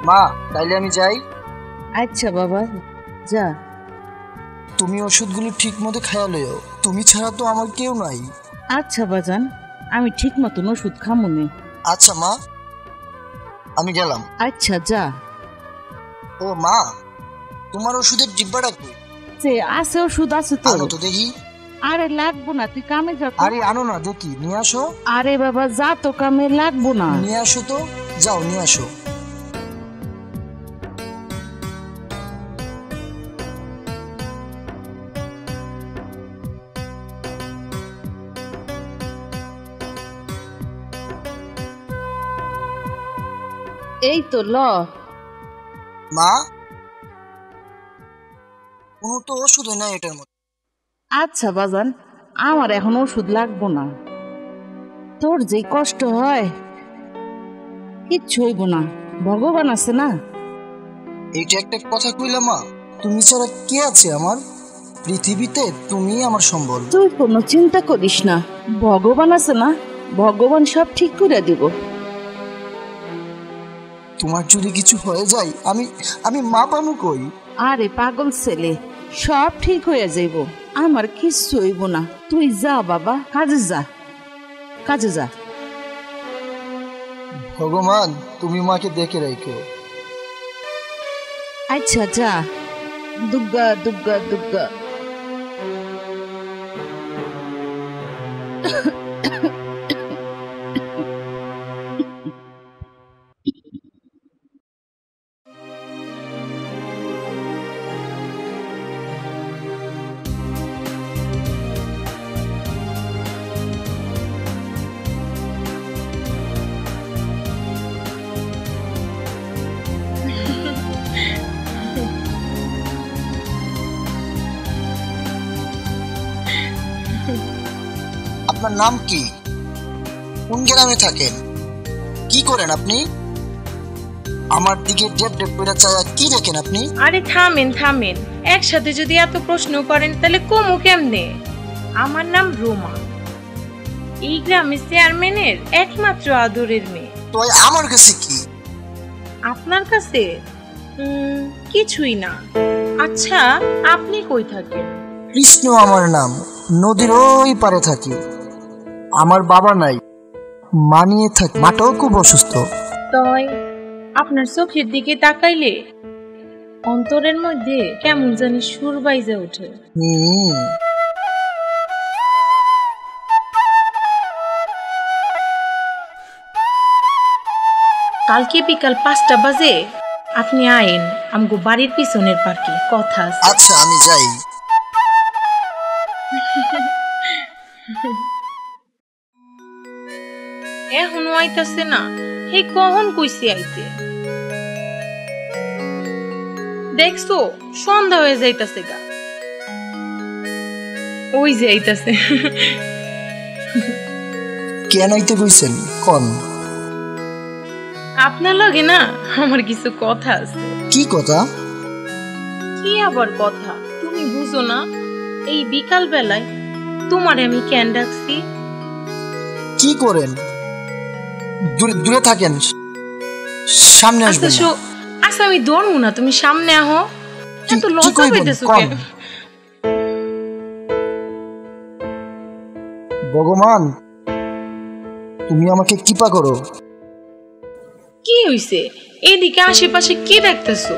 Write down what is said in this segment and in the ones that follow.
মা তাইলে আমি যাই। আচ্ছা বাবা যা। তুমি ওষুধগুলো ঠিক মতো খাইয়া লইও, তুমি ছাড়া তো আমার কেউ নাই। আচ্ছা বাজান, আমি ঠিক মতন ওষুধ খামুনে। আচ্ছা মা, আমি গেলাম। আচ্ছা যা। ও মা, তোমার ওষুধের ডিব্বাটা কই? সে আছে, ওষুধ আছে তো। আনো তো দেখি। আরে লাগবো না, তুই কামে যা। আরে আনো না দেখি, নিয়ে আসো। আরে বাবা যা তো, কামে লাগবো না। নিয়ে আসো তো, যাও নিয়ে আসো। এই তো ল। মা, কোনো তো ওষুধ নাই এটার মধ্যে। আচ্ছা বাজান, আমার এখন ওষুধ লাগবো না। তোর যে কষ্ট হয় কিচ্ছু হইব না, ভগবান আছে না। এইটা একটা কথা কইলা মা, তুমি ছাড়া কে আছে আমার পৃথিবীতে? তুমি আমার সম্বল। তুই কোনো চিন্তা করিস না, ভগবান আছে না, ভগবান সব ঠিক করে দিব। তোমার যদি কিছু হয়ে যায় আমি আমি মা পামু কই? আরে পাগল ছেলে, সব ঠিক হয়ে যাইব, আমার কিচ্ছু হইব না। তুই যা বাবা, কাজে যা, কাজে যা। ভগবান তুমি মাকে দেখে রাখো। আচ্ছা যা। দুর্গা দুর্গা দুর্গা। আপনার নাম কি? কোন গ্রামে থাকেন? কি করেন আপনি? আমার দিকে ডেপ ডেপ করে চায়া কি দেখেন আপনি? আরে থামেন থামেন, একসাথে যদি এত প্রশ্ন করেন তাহলে কমু কেমনে? আমার নাম রোমা, এই গ্রামের চেয়ারম্যানের একমাত্র আদরের মেয়ে। তো আমার কাছে কি? আপনার কাছে কিছুই না। আচ্ছা আপনি কই থাকেন? কৃষ্ণ আমার নাম, নদীর ওই পারে থাকি। আমার বাবা নাই, মা নিয়ে থাকি, মাটাও খুব অসুস্থ। তাই আপনার চোখের দিকে তাকাইলে অন্তরের মধ্যে কেমন জানি সুর বাইজে ওঠে। কালকে বিকাল 5টা বাজে আপনি আইন আমগো বাড়ির পিছনের পার্কে, কথা আছে। আচ্ছা আমি যাই। এখনো আইতাছে না? হে কখন কইছি আইতে? দেখছো সন্ধ্যা হয়ে যাইতাছে গা। ওই যে আইতাছে। কেন আইতে কইছেন কোন? আপনার লগে না আমার কিছু কথা আছে। কি কথা? কি আবার কথা, তুমি বুঝো না? এই বিকাল বেলায় তোমারে আমি কেন ডাকছি? কি করেন? দূরে দূরে থাকেন, সামনে আসবেন না। আচ্ছা আমি ধরবো না, তুমি সামনে আহো। এত লজ্জা পাইতেছো কেন? ভগবান তুমি আমাকে কৃপা করো। কি হইছে? এদিকে আশেপাশে কি দেখতেছো?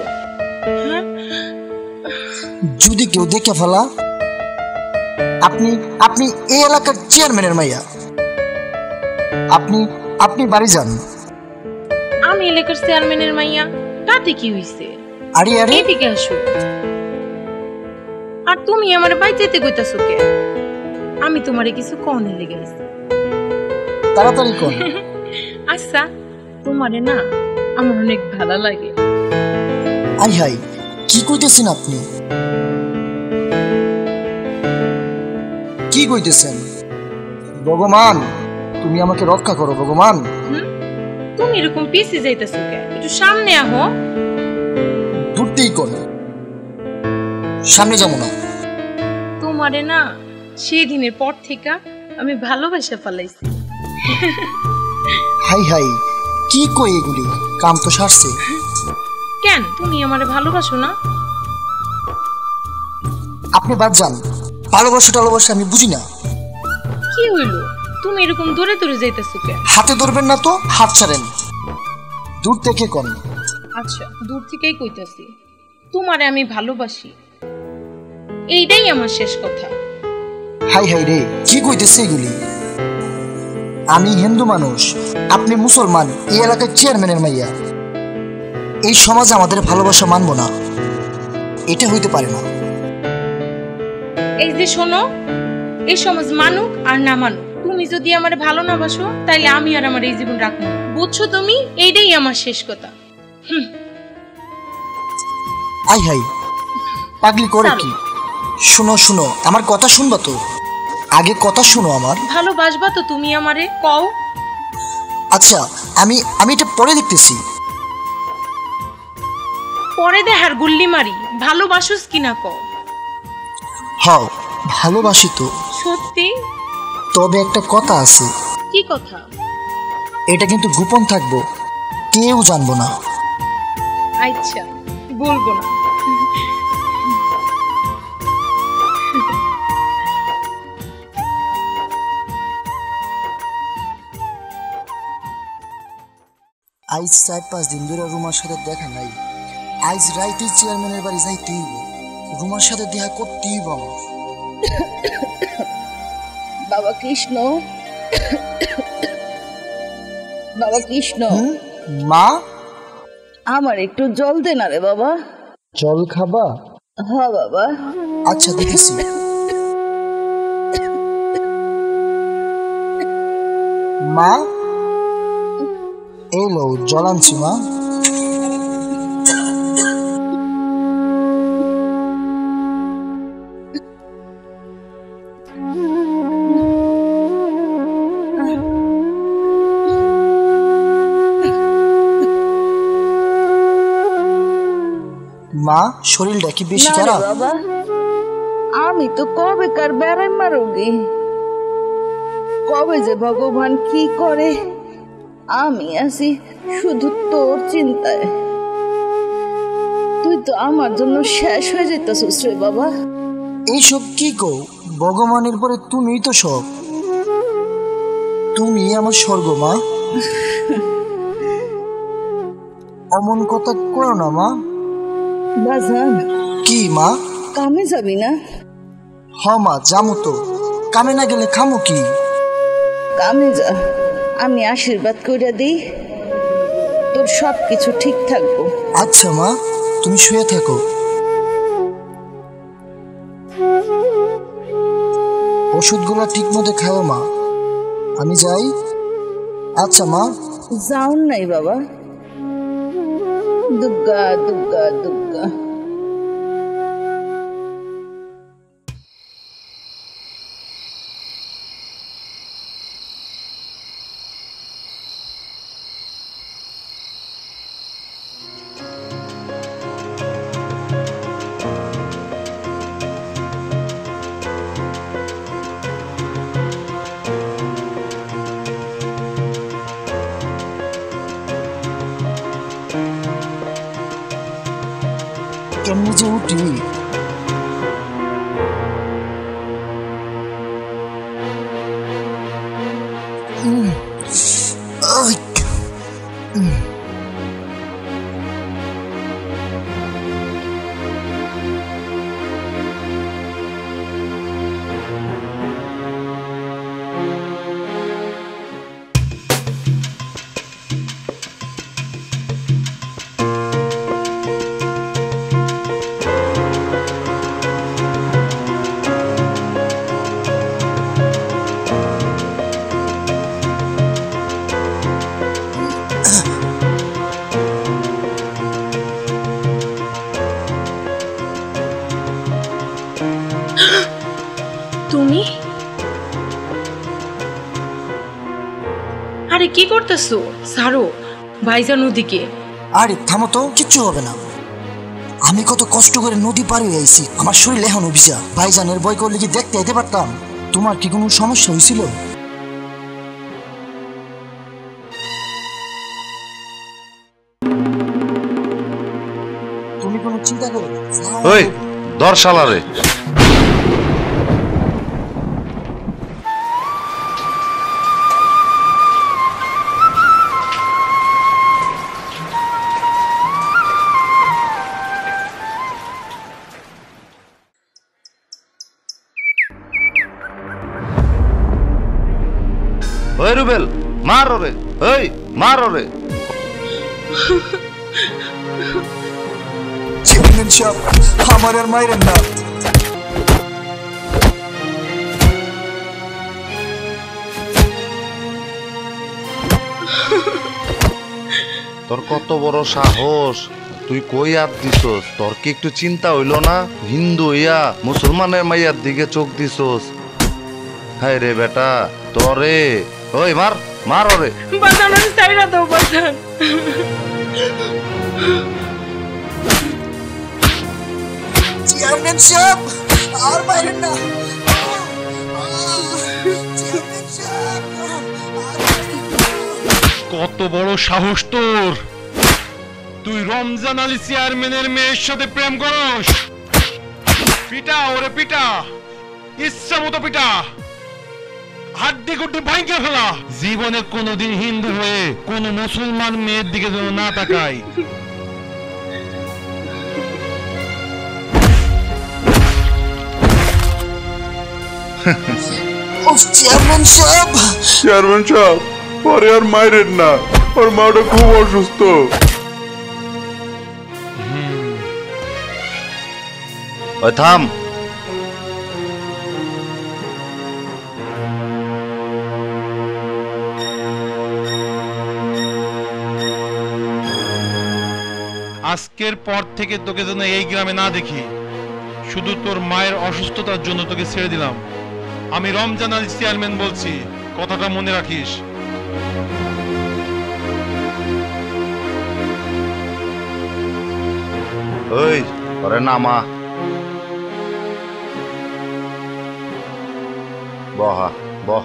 যদি কেউ দেখে ফেলা, আপনি আপনি এই এলাকার চেয়ারম্যানের মাইয়া, আপনি আপনি বাড়ি যান। আমি এলাকার চেয়ারম্যানের মাইয়া, তাতে কি হইছে? আরে আরে এদিকে আসো। আর তুমি আমার বাইতেতে কইতাছো কে? আমি তোমারে কিছু কনে লেগে আইছি। তাড়াতাড়ি কোন। আচ্ছা তোমারে না আমার অনেক ভালো লাগে। আই হাই, কি কইতেছেন আপনি? কি কইতেছেন? ভগবান তুমি আমাকে রক্ষা করো ভগবান। তুমি এরকম পিছিয়ে যাইতেছো কে? একটু সামনে আহো। দূরতেই কোন, সামনে যাবো না। তোমারে না সেই দিনের পর থেকে আমি ভালোবাসা ফেলাইছি। হাই হাই, কি কই এগুলি? কাম তো সারছে। কেন তুমি আমারে ভালোবাসো না? আপনি বাদ যান, ভালোবাসা আমি বুঝি না। কি হইল, তুমি এরকম দূরে দূরে যাইতেছো কেন? হাতে ধরবেন না তো, হাত ছাড়েন, দূর থেকে কোন। আচ্ছা, দূর থেকেই কইতাছি, তোমারে আমি ভালোবাসি, এইটাই আমার শেষ কথা। হাই হাই রে, কি কইতেছে এগুলি? আমি হিন্দু মানুষ, আপনি মুসলমান, এই এলাকার চেয়ারম্যানের মাইয়া। এই সমাজে আমাদের ভালোবাসা মানবো না, এটা হইতে পারে না। এই যে শোনো, এই সমাজ মানুক আর না মানুক, তুমি যদি আমার ভালো না বাসো তাইলে আমি আর আমার এই জীবন রাখবো না, বুঝছো তুমি? এইটাই আমার শেষ কথা। আই হাই, পাগলি করে কি? শুনো শুনো, আমার কথা শুনবা তো? আগে কথা শুনো আমার। ভালোবাসবা তো তুমি আমারে, কও। আচ্ছা, আমি এটা পরে দেখতেছি। পরে দেহার গুল্লি মারি, ভালোবাসোস কিনা কও। হও, ভালোবাসি তো। সত্যি? তবে একটা কথা আছে। কি কথা? এটা কিন্তু গোপন থাকবো, কেউ জানবো না। আচ্ছা, বলবো না। আজ 4-5 দিন ধরে রুমার সাথে দেখা নাই। আজ রাইতে চেয়ারম্যানের বাড়ি যাইতেই হইব, রুমার সাথে দেখা করতেই হইব আমার। বাবা কৃষ্ণ, বাবা কৃষ্ণ, মা, আমার একটু জল দে না রে বাবা। জল খাবা? হ্যাঁ বাবা। আচ্ছা দেখেছি। মা, এই লো জল আনছি মা। মা, শরীরটা কি বেশি না রে খারাপ? বাবা, আমি তো কবেকার বেড়াই মারোগি, কবে যে ভগবান কি করে, আমি আছি শুধু তোর চিন্তায়। তুই তো আমার জন্য শেষ হয়ে যেতেছিস রে বাবা। এইসব কি কও? ভগবানের পরে তুমিই তো সব, তুমি আমার স্বর্গ মা। অমন কথা করো না মা। বাজান, কি মা? কামে যাবি না? হ মা, যামু তো, কামে না গেলে খামো কি? কামে যা, আমি আশীর্বাদ করে দিই, তোর সব কিছু ঠিক থাকবো। আচ্ছা মা, তুমি শুয়ে থাকো। ওষুধগুলো ঠিক মতো খাও মা, আমি যাই। আচ্ছা মা। যাও নাই বাবা। দুর্গা দুর্গা দুর্গা। কেমনি যে উঠি? তুমি? আরে কি করতেছো? ছাড়ো, ভাইজান ওদিকে। আরে থামো তো, কিচ্ছু হবে না। আমি কত কষ্ট করে নদী পার হয়ে আইছি, আমার শরীর এখনো ভিজা। ভাইজানের ভয় করলে কি দেখতে যেতে পারতাম? তোমার কি কোনো সমস্যা হয়েছিল? চিন্তা করো না। ওই ধর শালারে। ওই রুবেল মার ওরে, ওই মার ওরে। চেয়ারম্যান সাহেব আমার আর মাইরেন না। তোর কত বড় সাহস, তুই কই হাত দিছস? তোর কি একটু চিন্তা হইল না? হিন্দু হইয়া মুসলমানের মাইয়ার দিকে চোখ দিছস। হায় রে বেটা তোরে। ওই মার মার ওরে। বাজান আমি চাইরা দাও বাজান। চেয়ারম্যান সাহেব আর মাইরেন না। চেয়ারম্যান সাহেব কত বড় সাহস তোর! তুই রমজান আলী চেয়ারম্যানের মেয়ের সাথে প্রেম করস? পিটা ওরে পিটা, ইচ্ছা মতো পিটা, হাড্ডি গুড্ডি ভাঙিয়ে ফেলা। জীবনে কোনোদিন হিন্দু হয়ে কোন মুসলমান মেয়ের দিকে যেন না তাকাই। চেয়ারম্যান সাহেব চেয়ারম্যান সাহেব পরে আর মাইরেন না, ওর মাটা খুব অসুস্থ। ওই থাম। আজকের পর থেকে তোকে যেন এই গ্রামে না দেখি। শুধু তোর মায়ের অসুস্থতার জন্য তোকে ছেড়ে দিলাম। আমি রমজান আলী চেয়ারম্যান বলছি, কথাটা মনে রাখিস। ওই ওরে নামা। বহা বহ।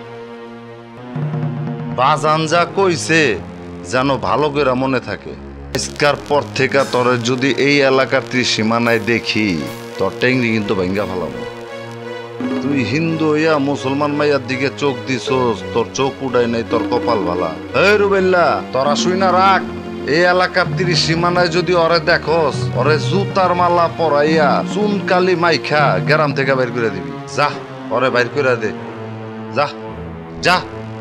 বাজান যা কইছে যেন ভালো করে মনে থাকে। আজকার পর থেকে তোর যদি এই এলাকার ত্রিসীমানায় দেখি, তোর টেংরি কিন্তু ভেঙ্গা ফেলাবো। তুই হিন্দু হইয়া মুসলমান মাইয়ার দিকে চোখ দিছস, তোর চোখ উড়াই নাই, তোর কপাল ভালা। এই রুবেল্লা তোরা শুই না রাখ। এই এলাকার ত্রিসীমানায় যদি ওরে দেখস, ওরে জুতার মালা পরাইয়া চুন কালি মাইখা গ্রাম থেকে বাইর করে দিবি। যা ওরে বাইর করে দে, যা যা।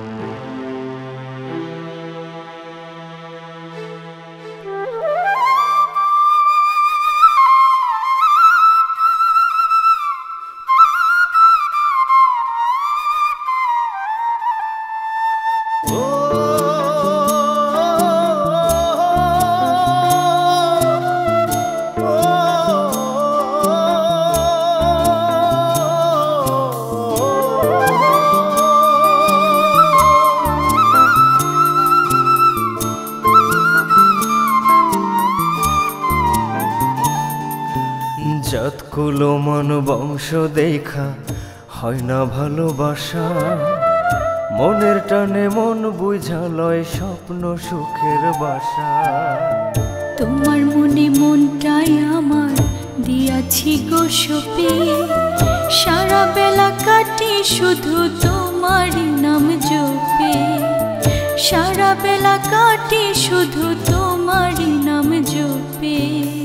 জাতকুলো মন বংশ দেখা হয় না ভালোবাসা, মনের টানে মন বুঝালয় স্বপ্ন সুখের বাসা। তোমার মনে মনটাই আমার দিয়াছি গো সপে, সারা বেলা কাটি শুধু তোমারই নাম জপে, সারা বেলা কাটি শুধু তোমারই নাম জপে।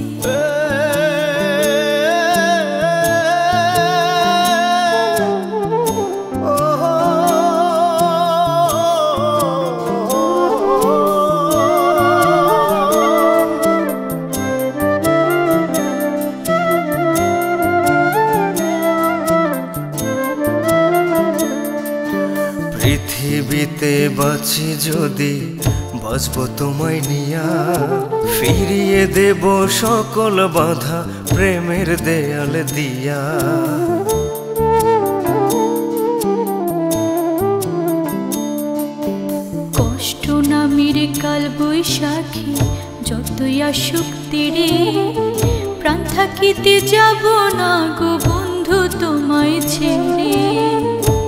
পৃথিবীতে বাঁচি যদি বাঁচব তোমায় নিয়া, ফিরিয়ে দেব সকল বাধা প্রেমের দেয়াল দিয়া। কষ্ট নামের কাল বৈশাখী যতই আসুক তীরে, প্রাণ থাকিতে যাব না গো বন্ধু তোমায় ছেড়ে।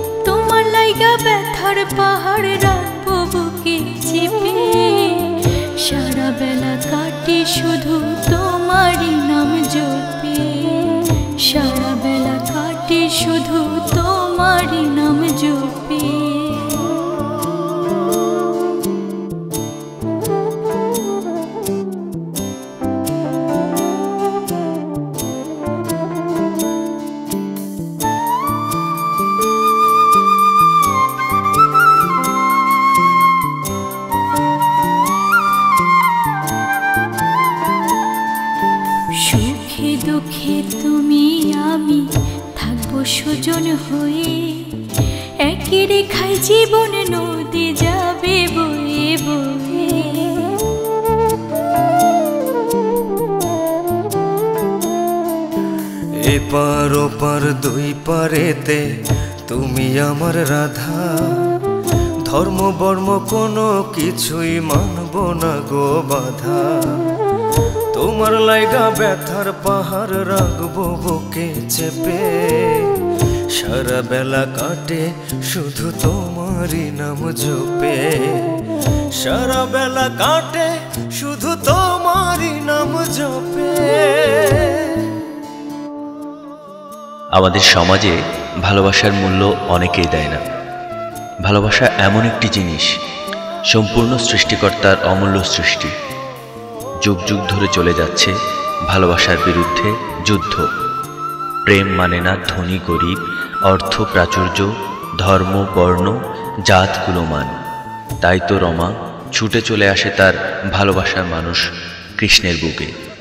তোমার লাইগা ব্যথার পাহাড় রাখবো বুকে চেপে, সারা বেলা কাটি শুধু তোমারই নাম জপে, সারা বেলা কাটি শুধু তোমারই নাম জপে। সুখে দুঃখে তুমি আমি থাকবো সুজন হয়ে, একই রেখায় জীবন নদী যাবে বয়ে বয়ে। এপার ওপার দুই পারেতে তুমি আমার রাধা, ধর্ম বর্ম কোনো কিছুই মানব না গো বাধা। তোমার লাইগা ব্যথার পাহাড় রাখবো বুকে চেপে, সারা বেলা কাটে শুধু তোমারই নাম জপে, সারা বেলা কাটে শুধু তোমারই নাম জপে। আমাদের সমাজে ভালোবাসার মূল্য অনেকেই দেয় না। ভালোবাসা এমন একটি জিনিস, সম্পূর্ণ সৃষ্টিকর্তার অমূল্য সৃষ্টি। যুগ যুগ ধরে চলে যাচ্ছে ভালোবাসার বিরুদ্ধে যুদ্ধ। প্রেম মানে না ধনী গরিব, অর্থ প্রাচুর্য, ধর্ম বর্ণ জাত কুলমান। তাই তো রমা ছুটে চলে আসে তার ভালোবাসার মানুষ কৃষ্ণের বুকে।